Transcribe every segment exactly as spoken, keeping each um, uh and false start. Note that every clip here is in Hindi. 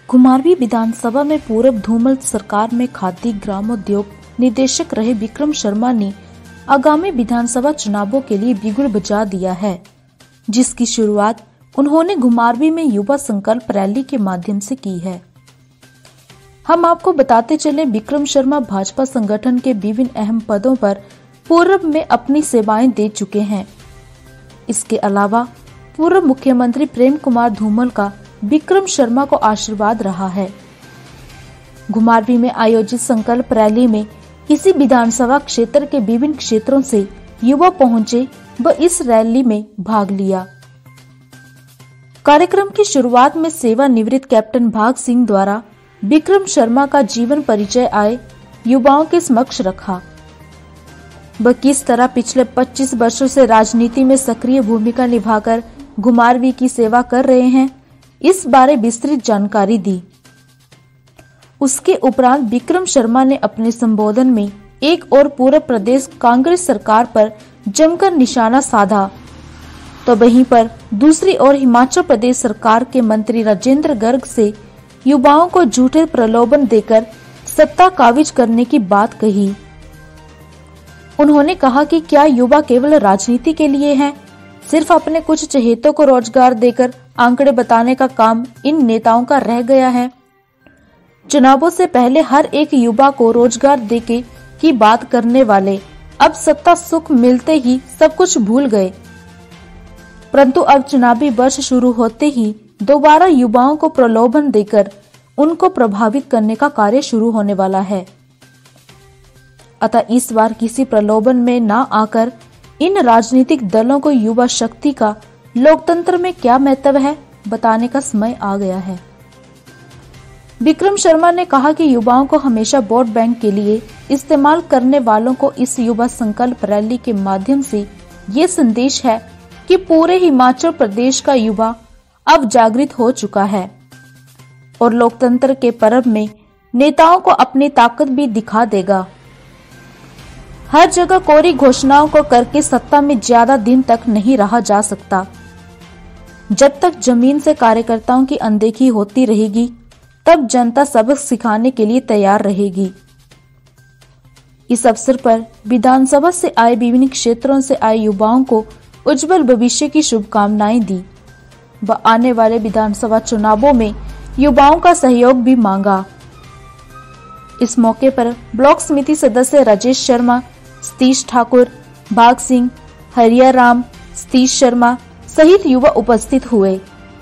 घुमारवीं विधानसभा में पूर्व धूमल सरकार में खादी ग्रामोद्योग निदेशक रहे विक्रम शर्मा ने आगामी विधानसभा चुनावों के लिए बिगुल बजा दिया है, जिसकी शुरुआत उन्होंने घुमारवीं में युवा संकल्प रैली के माध्यम से की है। हम आपको बताते चले, विक्रम शर्मा भाजपा संगठन के विभिन्न अहम पदों पर पूर्व में अपनी सेवाएं दे चुके हैं। इसके अलावा पूर्व मुख्यमंत्री प्रेम कुमार धूमल का विक्रम शर्मा को आशीर्वाद रहा है। घुमारवीं में आयोजित संकल्प रैली में इसी विधानसभा क्षेत्र के विभिन्न क्षेत्रों से युवा पहुंचे व इस रैली में भाग लिया। कार्यक्रम की शुरुआत में सेवानिवृत्त कैप्टन भाग सिंह द्वारा विक्रम शर्मा का जीवन परिचय आए युवाओं के समक्ष रखा। वह किस तरह पिछले पच्चीस वर्षों से राजनीति में सक्रिय भूमिका निभाकर घुमारवीं की सेवा कर रहे हैं, इस बारे विस्तृत जानकारी दी। उसके उपरांत विक्रम शर्मा ने अपने संबोधन में एक और पूर्व प्रदेश कांग्रेस सरकार पर जमकर निशाना साधा, तो वहीं पर दूसरी ओर हिमाचल प्रदेश सरकार के मंत्री राजेंद्र गर्ग से युवाओं को झूठे प्रलोभन देकर सत्ता काबिज करने की बात कही। उन्होंने कहा कि क्या युवा केवल राजनीति के लिए हैं? सिर्फ अपने कुछ चहेतों को रोजगार देकर आंकड़े बताने का काम इन नेताओं का रह गया है। चुनावों से पहले हर एक युवा को रोजगार देके की बात करने वाले अब सत्ता सुख मिलते ही सब कुछ भूल गए, परंतु अब चुनावी वर्ष शुरू होते ही दोबारा युवाओं को प्रलोभन देकर उनको प्रभावित करने का कार्य शुरू होने वाला है। अतः इस बार किसी प्रलोभन में ना आकर इन राजनीतिक दलों को युवा शक्ति का लोकतंत्र में क्या महत्व है बताने का समय आ गया है। विक्रम शर्मा ने कहा कि युवाओं को हमेशा वोट बैंक के लिए इस्तेमाल करने वालों को इस युवा संकल्प रैली के माध्यम से ये संदेश है कि पूरे हिमाचल प्रदेश का युवा अब जागृत हो चुका है और लोकतंत्र के पर्व में नेताओं को अपनी ताकत भी दिखा देगा। हर जगह कोरी घोषणाओं को करके सत्ता में ज्यादा दिन तक नहीं रहा जा सकता। जब तक जमीन से कार्यकर्ताओं की अनदेखी होती रहेगी, तब जनता सबक सिखाने के लिए तैयार रहेगी। इस अवसर पर विधानसभा से आए विभिन्न क्षेत्रों से आए युवाओं को उज्जवल भविष्य की शुभकामनाएं दी व आने वाले विधानसभा चुनावों में युवाओं का सहयोग भी मांगा। इस मौके पर ब्लॉक समिति सदस्य राजेश शर्मा, सतीश ठाकुर, भाग सिंह, हरिया राम, सतीश शर्मा सहित युवा उपस्थित हुए।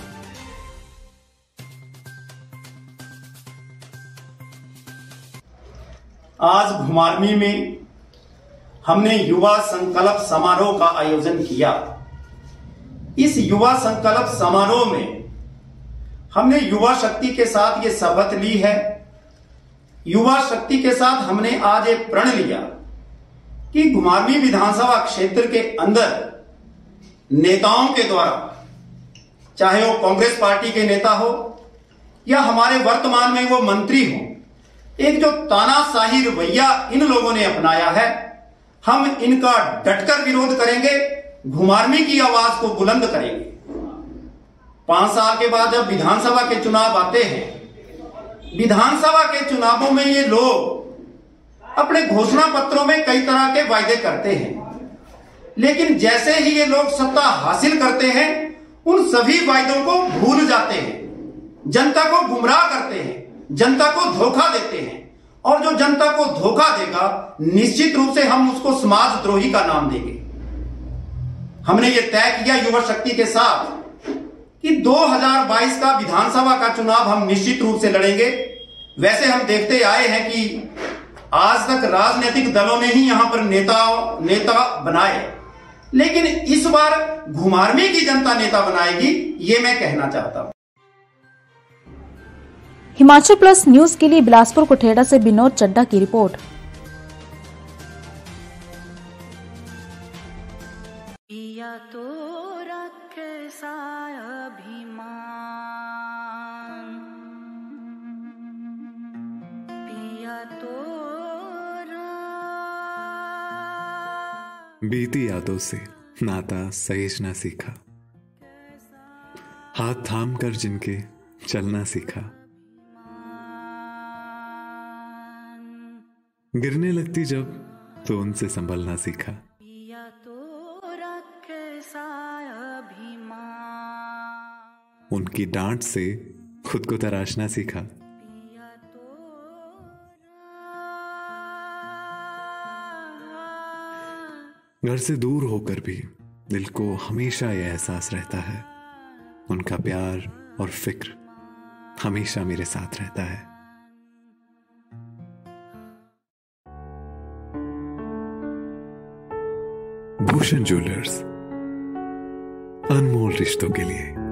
आज घुमारवीं में हमने युवा संकल्प समारोह का आयोजन किया। इस युवा संकल्प समारोह में हमने युवा शक्ति के साथ ये शपथ ली है। युवा शक्ति के साथ हमने आज एक प्रण लिया कि घुमारवीं विधानसभा क्षेत्र के अंदर नेताओं के द्वारा, चाहे वो कांग्रेस पार्टी के नेता हो या हमारे वर्तमान में वो मंत्री हो, एक जो तानाशाही रवैया इन लोगों ने अपनाया है, हम इनका डटकर विरोध करेंगे, घुमारवीं की आवाज को बुलंद करेंगे। पांच साल के बाद जब विधानसभा के चुनाव आते हैं, विधानसभा के चुनावों में ये लोग अपने घोषणा पत्रों में कई तरह के वायदे करते हैं, लेकिन जैसे ही ये लोग सत्ता हासिल करते हैं, उन सभी वायदों को भूल जाते हैं, जनता को गुमराह करते हैं, जनता को धोखा देते हैं, और जो जनता को धोखा देगा निश्चित रूप से हम उसको समाजद्रोही का नाम देंगे। हमने ये तय किया युवा शक्ति के साथ कि दो हज़ार बाईस का विधानसभा का चुनाव हम निश्चित रूप से लड़ेंगे। वैसे हम देखते आए हैं कि आज तक राजनीतिक दलों ने ही यहां पर नेता नेता बनाए, लेकिन इस बार घुमारवीं की जनता नेता बनाएगी, ये मैं कहना चाहता हूं। हिमाचल प्लस न्यूज के लिए बिलासपुर कुठेड़ा से विनोद चड्ढा की रिपोर्ट। पिया तो कैसा अभिमान, पिया तो बीती यादों से नाता सहेजना सीखा, हाथ थाम कर जिनके चलना सीखा, गिरने लगती जब तो उनसे संभलना सीखा। पिया तो कैसा अभिमान, उनकी डांट से खुद को तराशना सीखा। पिया तो घर से दूर होकर भी दिल को हमेशा यह एहसास रहता है, उनका प्यार और फिक्र हमेशा मेरे साथ रहता है। भूषण ज्वेलर्स, अनमोल रिश्तों के लिए।